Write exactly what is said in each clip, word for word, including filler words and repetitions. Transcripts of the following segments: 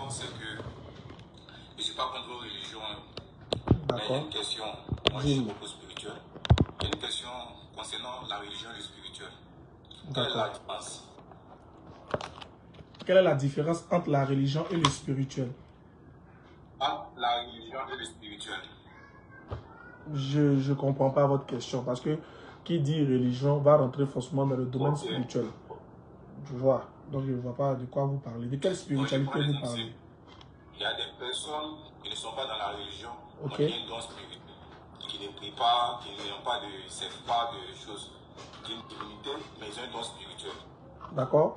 c'est que je ne suis pas contre vos religions. Mais il y a D'accord. une question. Moi, je suis beaucoup spirituel. Il y a une question concernant la religion et le spirituel. Quelle est la différence? Quelle est la différence entre la religion et le spirituel? Entre la religion et le spirituel. Je ne comprends pas votre question parce que qui dit religion va rentrer forcément dans le domaine Okay. spirituel. Je vois. Donc je ne vois pas de quoi vous parlez. De quelle spiritualité Bon, vous parlez? Il y a des personnes qui ne sont pas dans la religion, okay. qui ont un don spirituel, qui ne prient pas, qui n'ont pas de, savent pas de choses, qui ont une divinité, mais ils ont un don spirituel. D'accord.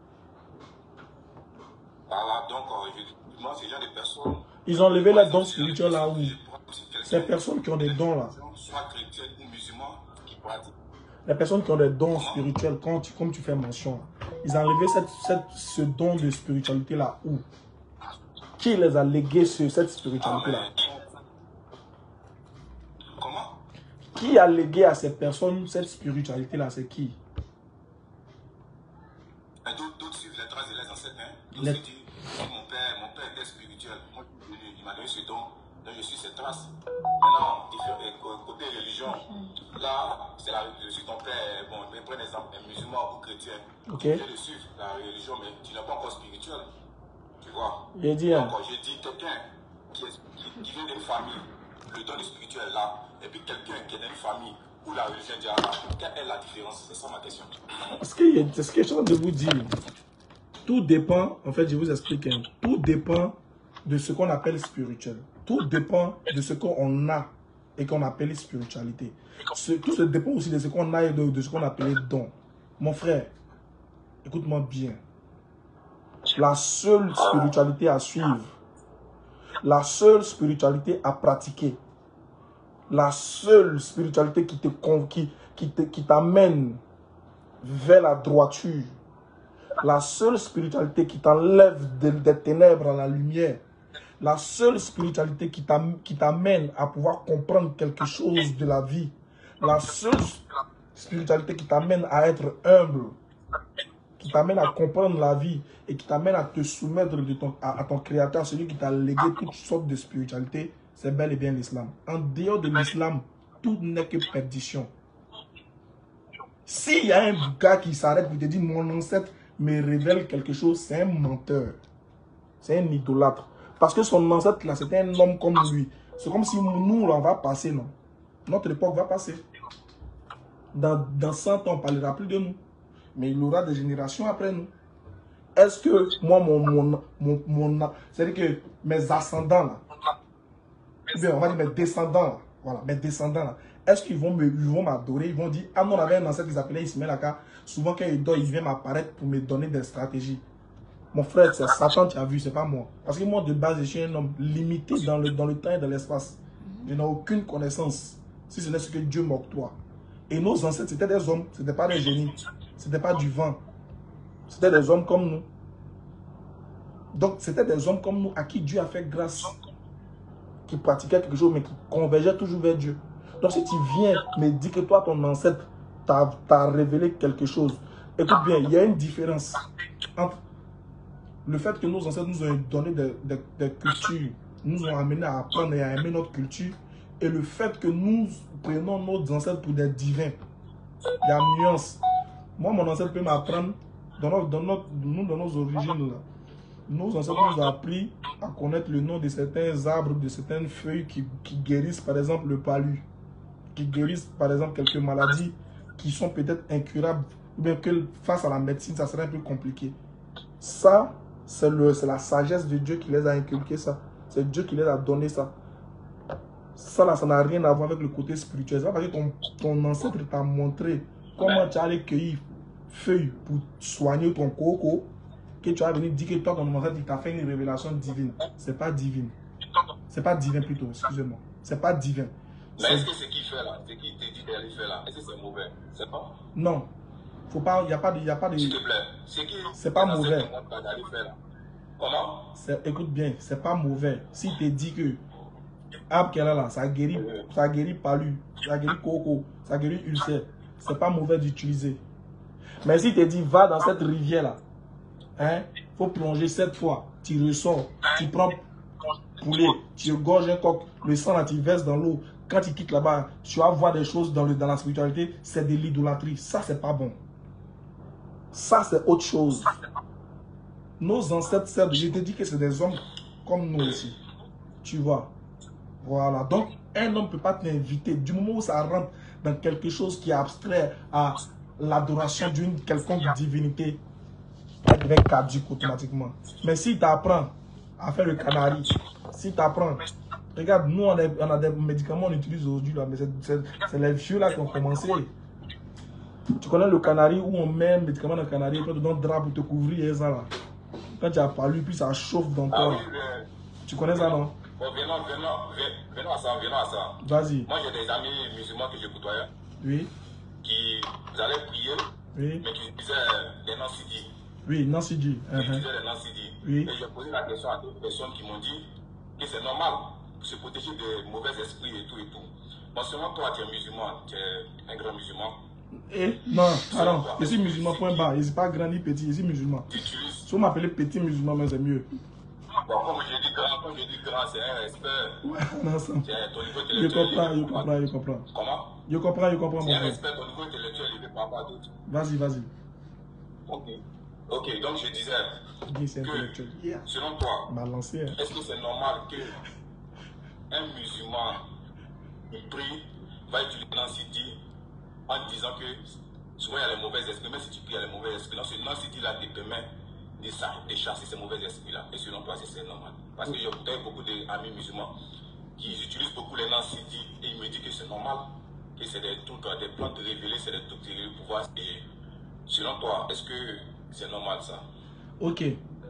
Voilà, donc je, moi, ces gens de personnes. Ils ont levé leur don spirituel là où? Ces personnes qui ont des dons là. Soit chrétiens ou musulmans qui pratiquent. Les personnes qui ont des dons spirituels, quand tu, comme tu fais mention, ils ont enlevé cette, cette, ce don de spiritualité là où? Qui les a légués sur cette spiritualité là? Comment? Qui a légué à ces personnes cette spiritualité là? C'est qui? D'autres suivent les traces de les ancêtres. Hein? Les... Dit, mon père, mon père était spirituel. Moi, il m'a donné ce don. Donc je suis ses traces. Maintenant, côté religion, là, c'est la je suis ton père. Bon, je vais prendre exemple, un musulman ou chrétien. Okay. Tu viens de suivre la religion, mais tu n'es pas encore spirituel. Tu vois? J'ai dit, hein. Donc, j'ai dit quelqu'un qui, qui, qui vient d'une famille, le don spirituel là, et puis quelqu'un qui est d'une famille où la religion dit, ah, quelle est la différence? C'est ça ma question. Ce que, ce que je suis en train de vous dire, tout dépend, en fait, je vous explique, hein, tout dépend de ce qu'on appelle spirituel. Tout dépend de ce qu'on a et qu'on appelle spiritualité. Ce, tout se dépend aussi de ce qu'on a et de, de ce qu'on appelle don. Mon frère, écoute-moi bien. La seule spiritualité à suivre, la seule spiritualité à pratiquer, la seule spiritualité qui te qui, qui te, qui t'amène vers la droiture, la seule spiritualité qui t'enlève des, des ténèbres à la lumière, la seule spiritualité qui t'amène à pouvoir comprendre quelque chose de la vie, la seule spiritualité qui t'amène à être humble, qui t'amène à comprendre la vie et qui t'amène à te soumettre de ton, à, à ton créateur, celui qui t'a légué toutes sortes de spiritualité, c'est bel et bien l'islam. En dehors de l'islam, tout n'est que perdition. S'il y a un gars qui s'arrête et te dit mon ancêtre me révèle quelque chose, c'est un menteur. C'est un idolâtre. Parce que son ancêtre là, c'était un homme comme lui. C'est comme si nous, là, on va passer, non? Notre époque va passer. Dans, dans cent ans, on ne parlera plus de nous. Mais il y aura des générations après nous. Est-ce que moi, mon... mon, mon, mon c'est-à-dire que mes ascendants, là, ou bien on va dire mes descendants, là, voilà, mes descendants, là, est-ce qu'ils vont m'adorer? Ils vont dire, ah non, on avait un ancêtre qui s'appelait Ismaël Aka. Souvent, quand il dort, il vient m'apparaître pour me donner des stratégies. Mon frère, c'est Satan qui a vu, c'est pas moi. Parce que moi, de base, je suis un homme limité dans le, dans le temps et dans l'espace. Je n'ai aucune connaissance, si ce n'est ce que Dieu m'octroie. Et nos ancêtres, c'était des hommes, ce n'était pas des génies. Ce n'était pas du vent. C'était des hommes comme nous. Donc, c'était des hommes comme nous à qui Dieu a fait grâce. Qui pratiquaient quelque chose, mais qui convergeaient toujours vers Dieu. Donc, si tu viens me dire que toi, ton ancêtre, t'a révélé quelque chose, écoute bien, il y a une différence entre le fait que nos ancêtres nous ont donné des, des, des cultures, nous ont amené à apprendre et à aimer notre culture, et le fait que nous prenons nos ancêtres pour des divins. Il y a une nuance. Moi, mon ancêtre peut m'apprendre, dans, notre, dans, notre, nous, dans nos origines, là, nos ancêtres nous ont appris à connaître le nom de certains arbres, de certaines feuilles qui, qui guérissent, par exemple, le palu, qui guérissent, par exemple, quelques maladies qui sont peut-être incurables, ou bien que face à la médecine, ça serait un peu compliqué. Ça, c'est la sagesse de Dieu qui les a inculqués, ça. C'est Dieu qui les a donné ça. Ça, là, ça n'a rien à voir avec le côté spirituel. Ça, parce que ton, ton ancêtre t'a montré comment tu allais cueillir feuilles pour soigner ton coco, que tu as venu dire que toi, ton ancêtre, il t'a fait une révélation divine. C'est pas divine. C'est pas divin plutôt, excusez-moi. C'est pas divin. Mais est-ce que ce qu'il fait là, ce qu'il te dit d'aller faire là, est-ce que c'est mauvais? C'est pas? Non. Faut pas, il n'y a pas de... Y a pas de s'il te plaît. C'est pas mauvais. Comment? Écoute bien, c'est pas mauvais. S'il te dit que arbre qu'elle a là, ça guérit, ça guérit palu, ça guérit coco, ça guérit ulcère, c'est pas mauvais d'utiliser. Mais s'il te dit va dans cette rivière là, hein, faut plonger sept fois, tu ressors, tu prends poulet, tu égorges un coq, le sang là, tu verses dans l'eau. Quand tu quittes là-bas, tu vas voir des choses dans, le, dans la spiritualité, c'est de l'idolâtrie. Ça, c'est pas bon. Ça, c'est autre chose. Nos ancêtres servent, je te dis que c'est des hommes comme nous aussi. Tu vois. Voilà. Donc, un homme ne peut pas t'inviter. Du moment où ça rentre dans quelque chose qui est abstrait à l'adoration d'une quelconque divinité, elle devient caduque automatiquement. Mais si tu apprends à faire le canari, si tu apprends, regarde, nous on a, on a des médicaments qu'on utilise aujourd'hui, là, mais c'est les vieux là qui ont commencé. Tu connais le canari où on met un médicament dans le canari, puis on te donne un drap pour te couvrir et ça là. Quand tu as parlé, puis ça chauffe dans toi. Ah oui, mais... Tu connais ça, non? Bon, venons, venons, venons à ça, venons à ça. Vas-y. Moi, j'ai des amis musulmans que je côtoyais. Oui. Qui allaient prier, oui. mais qui disaient des non-sidis. Oui, non-sidis. Qui uh -huh. disaient des non-sidis. Oui. Et j'ai posé la question à d'autres personnes qui m'ont dit que c'est normal pour se protéger des mauvais esprits et tout et tout. Bon, selon toi, tu es musulman, tu es un grand musulman. Eh, non, pardon, je suis musulman, point barre. Je ne suis pas grand ni petit, je suis musulman. Si vous m'appelez petit musulman, mais c'est mieux. Bon, comme je dis grand, comme je dis grand, c'est un respect. Ouais, non, ça. Ton niveau je comprends, je comprends, je comprends. Comment? Je comprends, je comprends. C'est un respect, ton niveau intellectuel élevé par rapport à d'autres. Vas-y, vas-y. Ok. Ok, donc je disais Dis, que, yeah. selon toi, est-ce que c'est normal que un musulman, il prie, va utiliser non-sidi en disant que souvent il y a les mauvais esprits, même si tu pries, il y a les mauvais esprits. Donc ce non-sidi là te permet de chasser ces mauvais esprits-là. Et selon toi, c'est normal. Parce que j'ai beaucoup d'amis musulmans qui utilisent beaucoup les non-sidi et ils me disent que c'est normal, que c'est des trucs, des plantes révélées, c'est des trucs révélés pour pouvoir. Et selon toi, est-ce que c'est normal ça? Ok.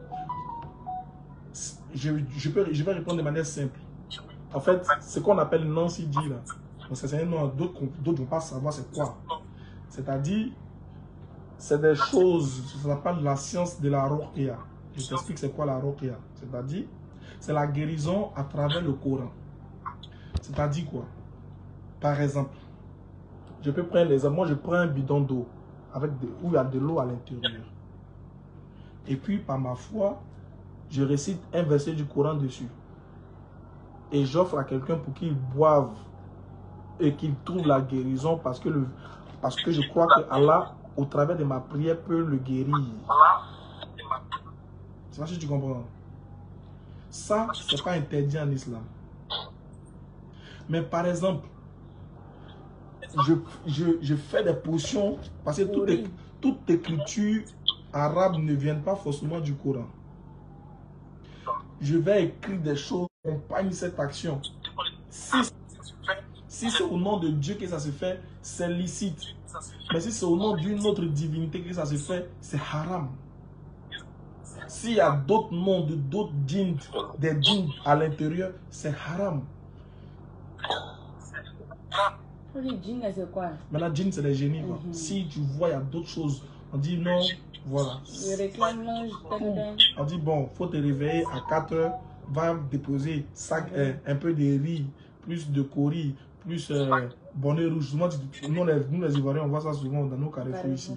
Je, je, peux, je vais répondre de manière simple. En fait, ce qu'on appelle non-sidi là, c'est un nom, d'autres ne vont pas savoir c'est quoi. C'est-à-dire, c'est des choses, ça s'appelle la science de la ruqya. Je t'explique c'est quoi la ruqya. C'est-à-dire, c'est la guérison à travers le Coran. C'est-à-dire quoi? Par exemple, je peux prendre l'exemple, moi je prends un bidon d'eau avec de, où il y a de l'eau à l'intérieur. Et puis, par ma foi, je récite un verset du Coran dessus. Et j'offre à quelqu'un pour qu'il boive et qu'il trouve la guérison parce que, le, parce que je crois que Allah, au travers de ma prière, peut le guérir. C'est pas si tu comprends. Ça, c'est pas interdit en islam. Mais par exemple, je, je, je fais des potions parce que toute, toute écriture arabe ne vient pas forcément du Coran. Je vais écrire des choses qui accompagnent cette action. Si, si c'est au nom de Dieu que ça se fait, c'est licite. Mais si c'est au nom d'une autre divinité que ça se fait, c'est haram. S'il y a d'autres noms de d'autres djinns, des djinns à l'intérieur, c'est haram. Les djinns, c'est quoi? Mais la djinn, c'est les génies. Mm -hmm. Si tu vois, il y a d'autres choses, on dit non, voilà. Je réclame, on dit bon, faut te réveiller à quatre heures, va déposer sac, euh, un peu de riz, plus de cori, plus euh, bonnet rouge. Nous, nous, les, nous, les Ivoiriens, on voit ça souvent dans nos carrefours ici.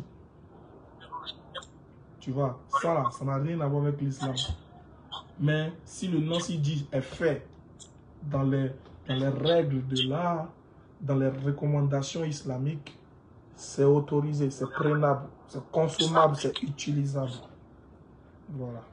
Tu vois, ça là, ça n'a rien à voir avec l'islam. Mais si le non-sidi est fait dans les, dans les règles de l'art, dans les recommandations islamiques, c'est autorisé, c'est prenable, c'est consommable, c'est utilisable. Voilà.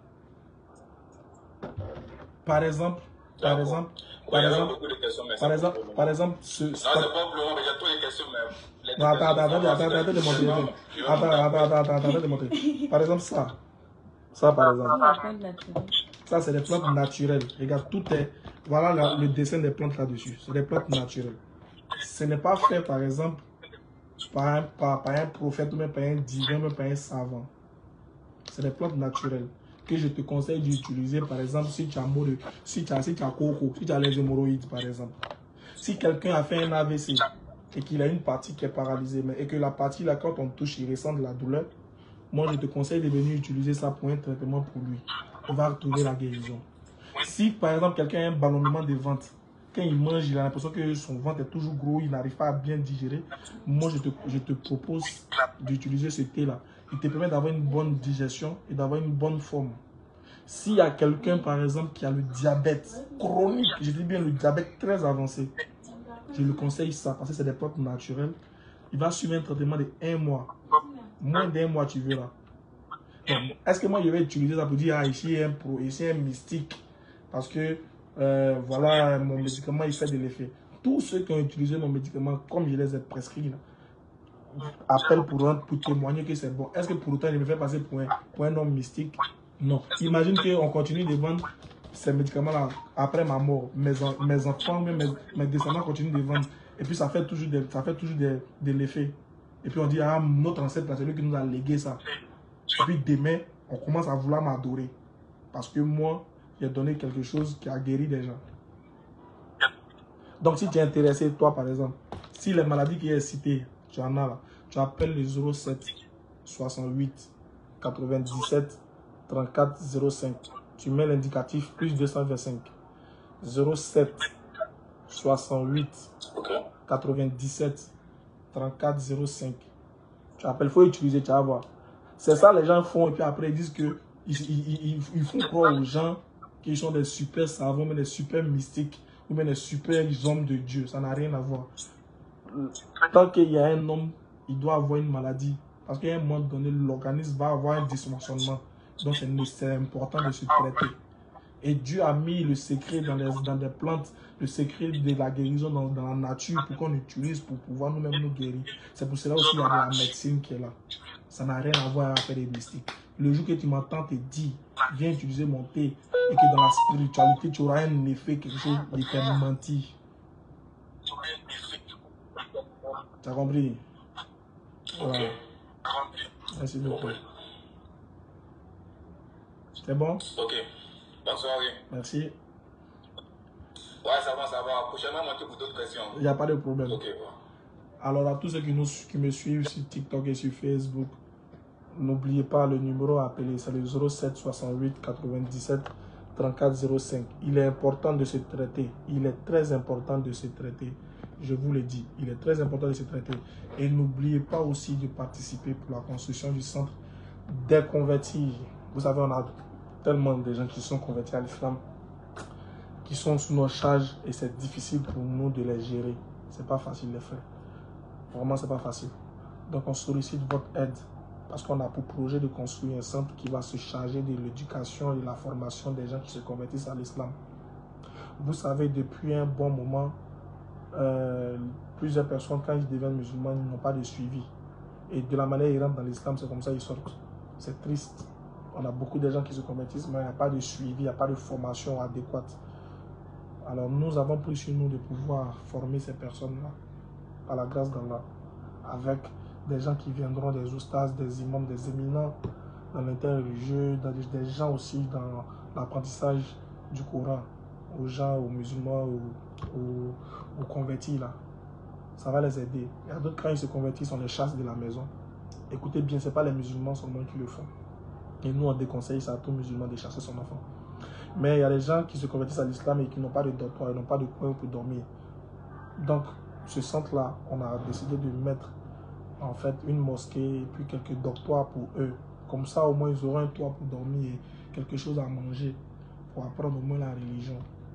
Par exemple, par exemple, par exemple, par exemple, par exemple, ce... Non, c'est pas plus mais j'ai toutes les questions, mais... Non, attends, attends, attends, attends, attends, de montrer. Attends, attends, attends, attends, de montrer. Par exemple, ça. Ça, par exemple. Ça, c'est des plantes naturelles. Regarde, tout est... Voilà la, le dessin des plantes là-dessus. C'est des plantes naturelles. Ce n'est pas fait, par exemple, par un, par, par un prophète, ou même par un divin, ou même par un savant. C'est des plantes naturelles que je te conseille d'utiliser, par exemple, si tu as mot de, si tu as, si tu as coco, si tu as les hémorroïdes, par exemple. Si quelqu'un a fait un A V C et qu'il a une partie qui est paralysée, mais, et que la partie là, quand on touche, il ressent de la douleur, moi, je te conseille de venir utiliser ça pour un traitement pour lui. On va retrouver la guérison. Si, par exemple, quelqu'un a un ballonnement de ventre, quand il mange, il a l'impression que son ventre est toujours gros, il n'arrive pas à bien digérer. Moi, je te, je te propose d'utiliser ce thé-là. Il te permet d'avoir une bonne digestion et d'avoir une bonne forme. S'il y a quelqu'un, par exemple, qui a le diabète chronique, je dis bien le diabète très avancé, je lui conseille ça parce que c'est des plantes naturelles. Il va suivre un traitement de un mois. Moins d'un mois, tu verras. Est-ce que moi, je vais utiliser ça pour dire, ah, ici, il y a un, pro, ici, un mystique parce que, euh, voilà, mon médicament, il fait de l'effet. Tous ceux qui ont utilisé mon médicament, comme je les ai prescrits, là, appellent pour, pour témoigner que c'est bon. Est-ce que pour autant, il me fait passer pour un, pour un homme mystique? Non. Imagine qu'on continue de vendre ces médicaments-là après ma mort. Mes, mes enfants, mes, mes descendants continuent de vendre. Et puis, ça fait toujours de, ça fait toujours de, de l'effet. Et puis, on dit, ah, notre ancêtre, c'est celui qui nous a légué ça. Et puis, demain, on commence à vouloir m'adorer. Parce que moi, j'ai donné quelque chose qui a guéri des gens. Donc, si tu es intéressé, toi, par exemple, si les maladies qui est citées, tu en as là, tu appelles le zéro sept soixante-huit quatre-vingt-dix-sept trente-quatre zéro cinq. Tu mets l'indicatif plus deux cent vingt-cinq. zéro sept soixante-huit quatre-vingt-dix-sept trente-quatre zéro cinq. Tu appelles, il faut utiliser, tu vas voir. C'est ça les gens font et puis après ils disent que ils, ils, ils, ils font croire aux gens qu'ils sont des super savants, mais des super mystiques ou bien des super hommes de Dieu. Ça n'a rien à voir. Tant qu'il y a un homme, il doit avoir une maladie. Parce qu'à un moment donné, l'organisme va avoir un dysfonctionnement. Donc c'est important de se traiter. Et Dieu a mis le secret dans, les, dans des plantes, le secret de la guérison dans, dans la nature pour qu'on utilise pour pouvoir nous-mêmes nous guérir. C'est pour cela aussi qu'il y a de la médecine qui est là. Ça n'a rien à voir avec les mystiques. Le jour que tu m'entends te dire, viens utiliser mon thé et que dans la spiritualité, tu auras un effet, quelque chose de te mentir. Tu as compris? Voilà. Merci beaucoup. C'est bon? Ok. Bonne soirée. Merci. Ouais, ça va, ça va. Prochainement, monter pour d'autres questions. Il n'y a pas de problème. Ok, bon. Alors, à tous ceux qui, nous, qui me suivent sur TikTok et sur Facebook, n'oubliez pas le numéro à appeler, c'est le zéro sept soixante-huit quatre-vingt-dix-sept trente-quatre zéro cinq. Il est important de se traiter. Il est très important de se traiter. Je vous le dis, il est très important de se traiter. Et n'oubliez pas aussi de participer pour la construction du centre des convertis. Vous savez, on a tellement de gens qui sont convertis à l'islam, qui sont sous nos charges et c'est difficile pour nous de les gérer. C'est pas facile de les faire. Vraiment, c'est pas facile. Donc, on sollicite votre aide parce qu'on a pour projet de construire un centre qui va se charger de l'éducation et de la formation des gens qui se convertissent à l'islam. Vous savez, depuis un bon moment, euh, plusieurs personnes, quand ils deviennent musulmans, ils n'ont pas de suivi. Et de la manière ils rentrent dans l'islam, c'est comme ça qu'ils sortent. C'est triste. On a beaucoup de gens qui se convertissent, mais il n'y a pas de suivi, il n'y a pas de formation adéquate. Alors, nous avons pris sur nous de pouvoir former ces personnes-là, à la grâce d'Allah, avec des gens qui viendront des oustas, des imams, des éminents dans l'interreligieux, des gens aussi dans l'apprentissage du Coran, aux gens, aux musulmans, aux, aux, aux convertis là. Ça va les aider. Il y a d'autres, quand ils se convertissent, on les chasse de la maison. Écoutez bien, ce n'est pas les musulmans seulement qui le font. Et nous, on déconseille ça à tout musulman de chasser son enfant. Mais il y a des gens qui se convertissent à l'islam et qui n'ont pas de dortoir, ils n'ont pas de coin pour dormir. Donc, ce centre-là, on a décidé de mettre en fait une mosquée et puis quelques dortoirs pour eux. Comme ça, au moins, ils auront un toit pour dormir et quelque chose à manger pour apprendre au moins la religion.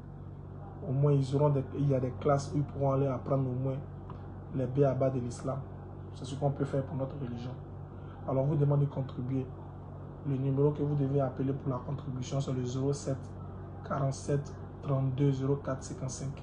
Au moins, ils auront des, il y a des classes où ils pourront aller apprendre au moins les b.a.-ba de l'islam. C'est ce qu'on peut faire pour notre religion. Alors, vous demandez de contribuer. Le numéro que vous devez appeler pour la contribution, c'est le zéro sept quarante-sept trente-deux zéro quatre cinquante-cinq.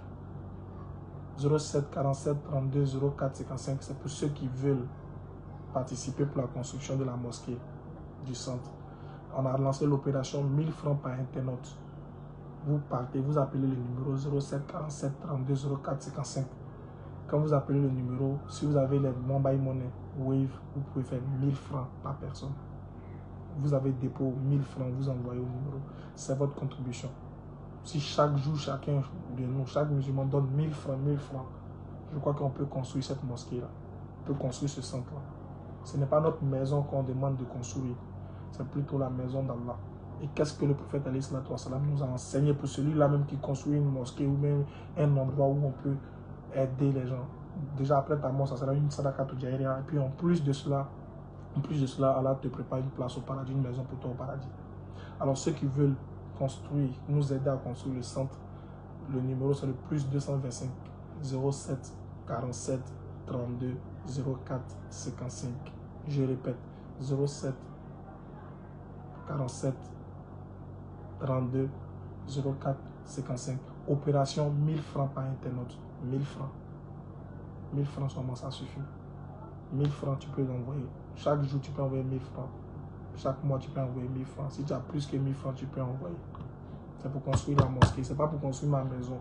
zéro sept quarante-sept trente-deux zéro quatre cinquante-cinq, c'est pour ceux qui veulent participer pour la construction de la mosquée du centre. On a lancé l'opération mille francs par internaute. Vous partez, vous appelez le numéro zéro sept quarante-sept trente-deux zéro quatre cinquante-cinq. Quand vous appelez le numéro, si vous avez les Mobile Money, Wave, vous pouvez faire mille francs par personne. Vous avez dépôt mille francs, vous envoyez au numéro. C'est votre contribution. Si chaque jour, chacun de nous, chaque musulman donne mille francs, mille francs, je crois qu'on peut construire cette mosquée-là. On peut construire ce centre-là. Ce n'est pas notre maison qu'on demande de construire. C'est plutôt la maison d'Allah. Et qu'est-ce que le prophète alayhi salatu wa salam nous a enseigné pour celui-là même qui construit une mosquée ou même un endroit où on peut aider les gens. Déjà après ta mort, ça sera une sadaka jariyah. Et puis en plus de cela, en plus de cela, Allah te prépare une place au paradis, une maison pour toi au paradis. Alors ceux qui veulent construire, nous aider à construire le centre, le numéro c'est le plus deux cent vingt-cinq zéro sept quarante-sept trente-deux zéro quatre cinquante-cinq. Je répète, zéro sept quarante-sept trente-deux zéro quatre cinquante-cinq. Opération mille francs par internaute. mille francs. mille francs seulement, ça suffit. mille francs, tu peux l'envoyer. Chaque jour, tu peux envoyer mille francs. Chaque mois, tu peux envoyer mille francs. Si tu as plus que mille francs, tu peux envoyer. C'est pour construire la mosquée. C'est pas pour construire ma maison.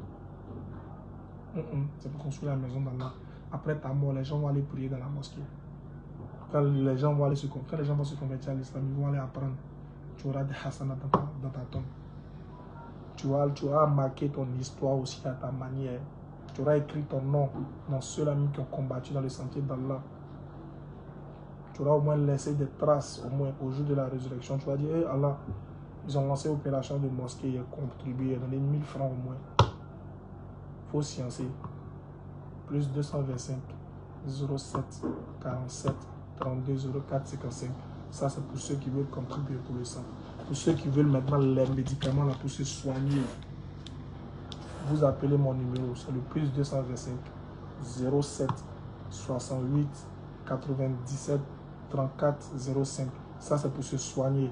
Mm -mm. C'est pour construire la maison d'Allah. Après ta mort, les gens vont aller prier dans la mosquée. Quand les gens vont aller se, quand les gens vont se convertir à l'islam, ils vont aller apprendre. Tu auras des hasanats dans ta, dans ta tombe. Tu auras, tu auras marqué ton histoire aussi à ta manière. Tu auras écrit ton nom dans ceux-là qui ont combattu dans le sentier d'Allah. Tu auras au moins laissé des traces, au moins au jour de la résurrection. Tu vas dire, hey Allah, ils ont lancé l'opération de mosquée, ils ont contribué, ils ont donné mille francs au moins. Il faut sciencer. Plus deux cent vingt-cinq zéro sept quarante-sept trente-deux zéro quatre cinquante-cinq. Ça, c'est pour ceux qui veulent contribuer pour le sang. Pour ceux qui veulent maintenant les médicaments là, pour se soigner, vous appelez mon numéro, c'est le plus deux cent vingt-cinq zéro sept soixante-huit quatre-vingt-dix-sept trente-quatre zéro cinq. Ça, c'est pour se soigner.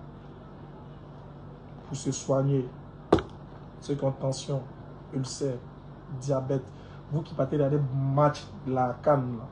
Pour se soigner. Ceux qui ont tension, ulcère, diabète. Vous qui partez dans des matchs de la CAN, là.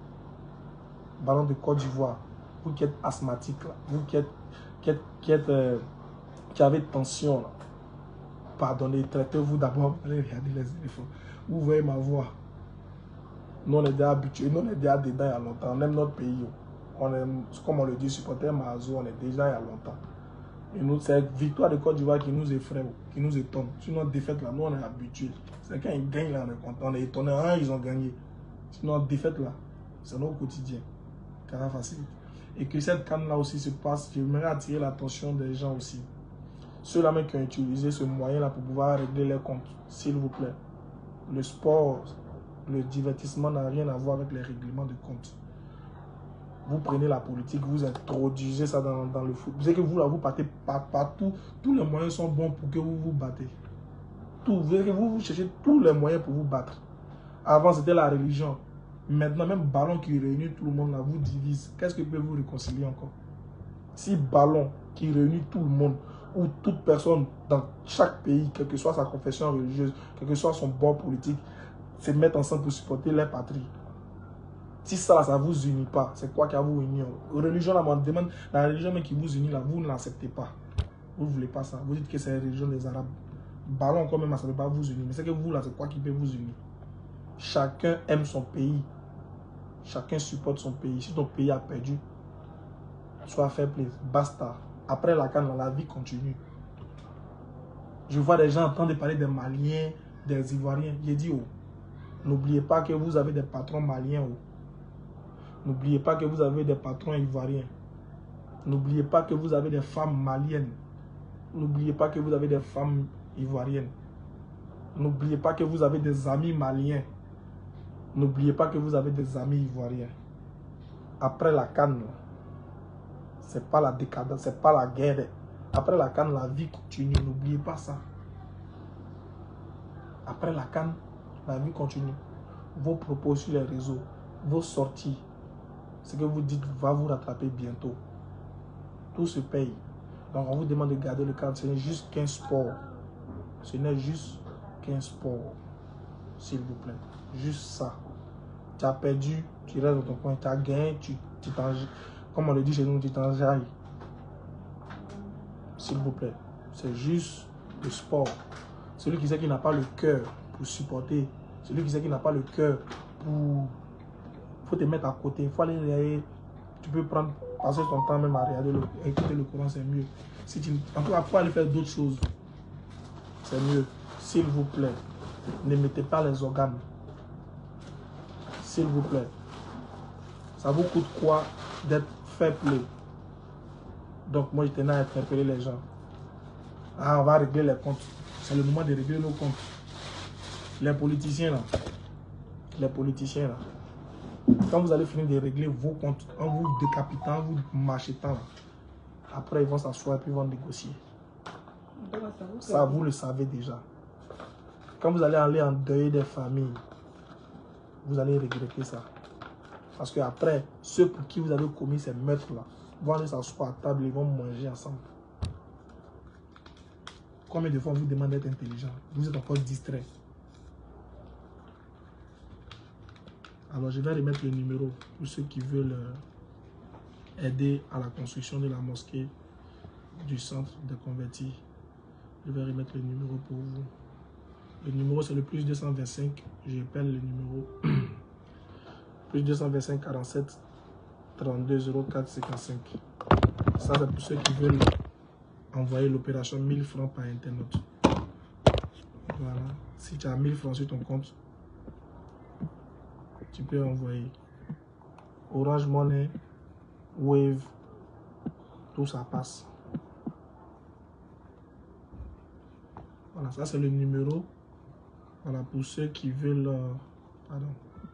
Ballon de Côte d'Ivoire. Vous qui êtes asthmatique, là. Vous qui êtes, qui êtes, qui êtes, euh, qui avez tension, là. Pardonnez, traitez-vous d'abord. Allez regarder les éléphants. Vous voyez ma voix. Nous, on est déjà habitués. Nous, on est déjà dedans il y a longtemps. On aime notre pays. On aime, comme on le dit, supporter Mazo, on est déjà il y a longtemps. Et nous, c'est la victoire de Côte d'Ivoire qui nous effraie, qui nous étonne. Sinon, défaite là, nous, on est habitués. C'est quand ils gagnent là, on est content. On est étonné. Ah, ils ont gagné. Sinon, défaite là, c'est notre quotidien. Car facile. Et que cette canne là aussi se passe, j'aimerais attirer l'attention des gens aussi. Ceux-là même qui ont utilisé ce moyen-là pour pouvoir régler les comptes, s'il vous plaît. Le sport, le divertissement n'a rien à voir avec les règlements de compte. Vous prenez la politique, vous introduisez ça dans, dans le foot. Vous savez que vous, là, vous partez partout. Tous les moyens sont bons pour que vous vous battez. Tout, vous savez que vous, vous cherchez tous les moyens pour vous battre. Avant, c'était la religion. Maintenant, même ballon qui réunit tout le monde, là, vous divise. Qu'est-ce que peut vous réconcilier encore? Si ballon qui réunit tout le monde, ou toute personne dans chaque pays, quelle que soit sa confession religieuse, quel que soit son bord politique, se mettre ensemble pour supporter leur patrie. Si ça, ça ne vous unit pas, c'est quoi qui va vous unir? Religion, là, on demande, la religion même qui vous unit, là, vous ne l'acceptez pas. Vous ne voulez pas ça. Vous dites que c'est la religion des Arabes. Ballon, quand même, ça ne peut pas vous unir. Mais c'est que vous, là, c'est quoi qui peut vous unir? Chacun aime son pays. Chacun supporte son pays. Si ton pays a perdu, sois fair play. Basta. Après la canne, la vie continue. Je vois des gens entendre parler des Maliens, des Ivoiriens. J'ai dit, oh, n'oubliez pas que vous avez des patrons maliens. Oh. N'oubliez pas que vous avez des patrons ivoiriens. N'oubliez pas que vous avez des femmes maliennes. N'oubliez pas que vous avez des femmes ivoiriennes. N'oubliez pas que vous avez des amis maliens. N'oubliez pas que vous avez des amis ivoiriens. Après la canne, c'est pas la décadence, c'est pas la guerre. Après la canne, la vie continue. N'oubliez pas ça. Après la canne, la vie continue. Vos propos sur les réseaux, vos sorties, ce que vous dites va vous rattraper bientôt. Tout se paye. Donc on vous demande de garder le calme. Ce n'est juste qu'un sport. Ce n'est juste qu'un sport. S'il vous plaît. Juste ça. Tu as perdu, tu restes dans ton coin. Tu as gagné, tu t'en... Comme on le dit chez nous, tu t'enjailles. S'il vous plaît. C'est juste le sport. Celui qui sait qu'il n'a pas le cœur pour supporter. Celui qui sait qu'il n'a pas le cœur pour... Il faut te mettre à côté. Il faut aller regarder. Tu peux prendre, passer ton temps même à regarder, le, écouter le Coran, c'est mieux. Si tu, en tout cas, il faut aller faire d'autres choses. C'est mieux. S'il vous plaît, ne mettez pas les organes. S'il vous plaît. Ça vous coûte quoi d'être fair play? Donc moi, je tenais à interpeller les gens. Ah, on va régler les comptes. C'est le moment de régler nos comptes. Les politiciens là. Les politiciens là. Quand vous allez finir de régler vos comptes, en vous décapitant, en vous machetant, là, Après, ils vont s'asseoir et puis ils vont négocier. Ça, vous le savez déjà. Quand vous allez aller en deuil des familles, vous allez regretter ça. Parce que après, ceux pour qui vous avez commis ces meurtres-là vont aller s'asseoir à table et vont manger ensemble. Combien de fois on vous demande d'être intelligent? Vous êtes encore distrait. Alors, je vais remettre le numéro pour ceux qui veulent euh, aider à la construction de la mosquée du centre de convertis. Je vais remettre le numéro pour vous. Le numéro, c'est le plus deux cent vingt-cinq. J'appelle le numéro plus deux cent vingt-cinq quarante-sept trente-deux zéro quatre cinquante-cinq. Ça, c'est pour ceux qui veulent envoyer l'opération mille francs par internet. Voilà. Si tu as mille francs sur ton compte, tu peux envoyer. Orange Money, Wave, tout ça passe. Voilà, ça c'est le numéro. Voilà, pour ceux qui veulent... Euh, pardon.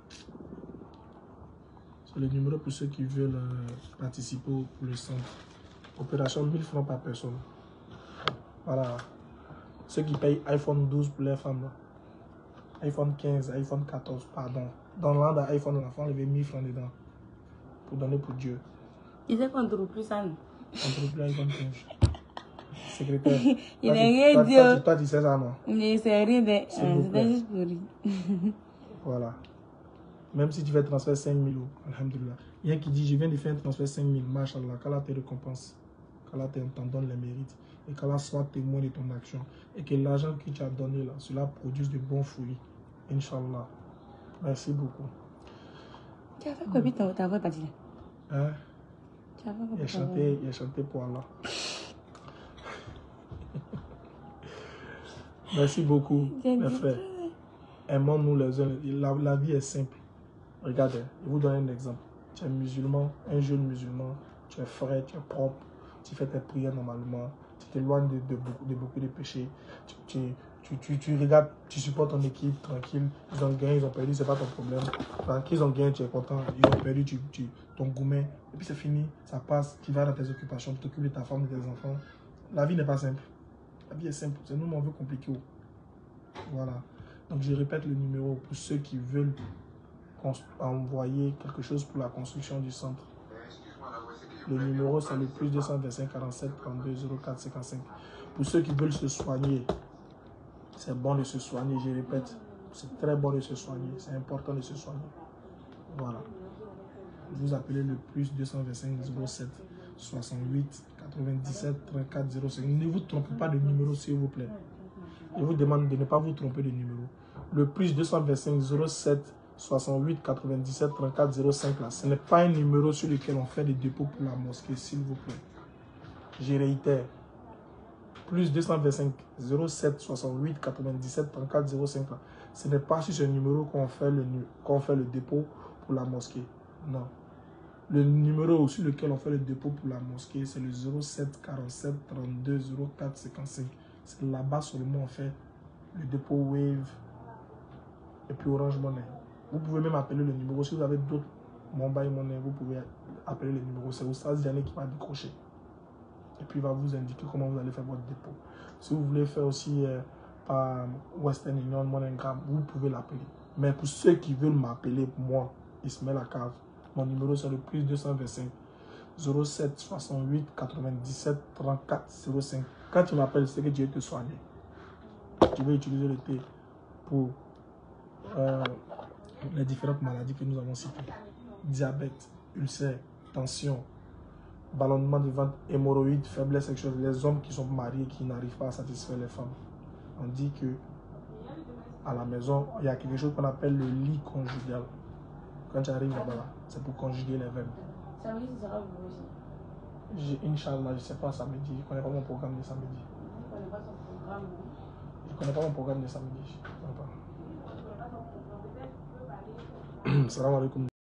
C'est le numéro pour ceux qui veulent euh, participer au pour le centre. Opération mille francs par personne. Voilà. Ceux qui payent iPhone douze pour les femmes. Là. iPhone quinze, iPhone quatorze, pardon. Dans l'an d'iPhone, l'enfant avait mille francs dedans. Pour donner pour Dieu. Il sait qu'on ne trouve plus ça. On ne trouve plus iPhone quinze. Secrétaire. Il n'est rien dit. Toi, toi, tu sais ça, non? Il ne sait rien de... C'était juste pour lui. Voilà. Même si tu fais transfert cinq mille, alhamdoulilah. Il y a un qui dit, je viens de faire un transfert cinq mille, machallah, qu'Allah te récompense. Qu'Allah t'en donne les mérites. Et qu'Allah soit témoin de ton action. Et que l'argent que tu as donné là, cela produise de bons fruits. Inch'Allah. Merci beaucoup. Tu as fait quoi, puis ta voix partie là? Hein? Tu as fait quoi? Il a chanté, il a chanté pour Allah. Merci beaucoup, mes frères. Aimons-nous les uns. La, la vie est simple. Regardez, je vous donne un exemple. Tu es musulman, un jeune musulman, tu es frais, tu es propre, tu fais tes prières normalement, tu t'éloignes de, de, de, de beaucoup de péchés, tu, tu, tu, tu, tu regardes, tu supportes ton équipe tranquille, ils ont gagné, ils ont perdu, c'est pas ton problème. Enfin, qu'ils ont gagné, tu es content, ils ont perdu, tu, tu, ton gourmet, et puis c'est fini, ça passe, tu vas dans tes occupations, tu t'occupes de ta femme, de tes enfants. La vie n'est pas simple. La vie est simple, c'est nous, on veut compliquer. Voilà. Donc je répète le numéro pour ceux qui veulent envoyer quelque chose pour la construction du centre. Le numéro c'est le plus deux cent vingt-cinq quarante-sept trente-deux zéro quatre cinquante-cinq. Pour ceux qui veulent se soigner, c'est bon de se soigner, je répète. C'est très bon de se soigner, c'est important de se soigner. Voilà. Vous appelez le plus deux cent vingt-cinq zéro sept soixante-huit quatre-vingt-dix-sept trente-quatre zéro cinq. Ne vous trompez pas de numéro s'il vous plaît. Je vous demande de ne pas vous tromper de numéro. Le plus deux cent vingt-cinq zéro sept soixante-huit quatre-vingt-dix-sept trente-quatre zéro cinq là, ce n'est pas un numéro sur lequel on fait des dépôts pour la mosquée, s'il vous plaît. Je réitère. Plus deux cent vingt-cinq zéro sept soixante-huit quatre-vingt-dix-sept trente-quatre zéro cinq là. Ce n'est pas sur ce numéro qu'on fait, qu'on fait le dépôt pour la mosquée. Non. Le numéro sur lequel on fait le dépôt pour la mosquée, c'est le zéro sept quarante-sept trente-deux zéro quatre cinquante-cinq. C'est là-bas seulement on fait le dépôt Wave et puis Orange Money. Vous pouvez même appeler le numéro. Si vous avez d'autres Mobile Money, vous pouvez appeler le numéro. C'est Oustaz Diané qui va décrocher. Et puis il va vous indiquer comment vous allez faire votre dépôt. Si vous voulez faire aussi euh, par Western Union, MoneyGram, vous pouvez l'appeler. Mais pour ceux qui veulent m'appeler, moi, Ismaël Akave, mon numéro c'est le plus deux cent vingt-cinq zéro sept soixante-huit quatre-vingt-dix-sept trente-quatre zéro cinq. Quand tu m'appelles, c'est que Dieu te soigne. Tu veux utiliser le thé pour euh, les différentes maladies que nous avons citées. Diabète, ulcère, tension, ballonnement de ventre, hémorroïdes, faiblesse sexuelle. Les hommes qui sont mariés, qui n'arrivent pas à satisfaire les femmes. On dit que à la maison, il y a quelque chose qu'on appelle le lit conjugal. Quand tu arrives là-bas, c'est pour conjuguer les veines. Samedi, ce sera vous aussi. Inch'Allah, je ne sais pas samedi. Je ne connais pas mon programme de samedi. Je ne connais pas son programme. Je ne connais pas mon programme de samedi. Je ne connais pas. Salam alaikum.